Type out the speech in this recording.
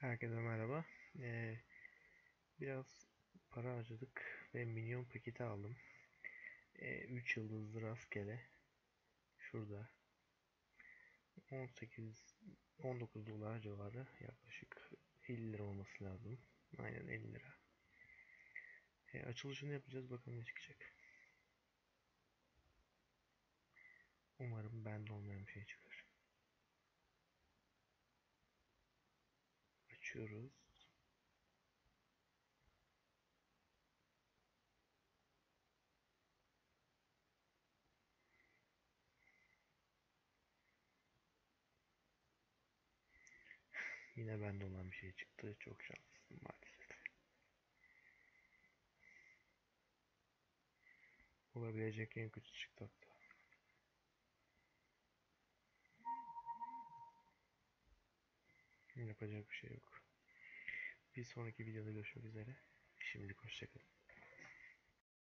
Herkese merhaba. Ee, Biraz para harcadık ve minyon paketi aldım. 3 yıldızlı rastgele. Şurada 18-19 dolar civarı, yaklaşık 50 lira olması lazım. Aynen 50 lira. Açılışını yapacağız, bakalım ne çıkacak. Umarım bende olmayan bir şey çıkar. Açıyoruz. Yine bende olan bir şey çıktı. Çok şanslıyım maalesef. Olabilecek en kötü çıktı hatta. Yapacak bir şey yok. Bir sonraki videoda görüşmek üzere. Şimdilik hoşçakalın.